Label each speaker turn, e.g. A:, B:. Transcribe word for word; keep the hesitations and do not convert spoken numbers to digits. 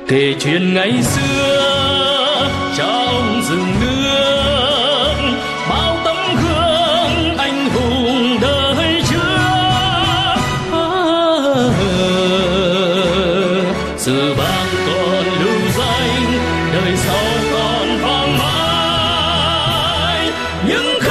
A: kể chuyện ngày xưa cha ông rừng nước, bao tấm gương anh hùng đời trước. Sự vang còn lưu danh, đời sau còn vang mãi những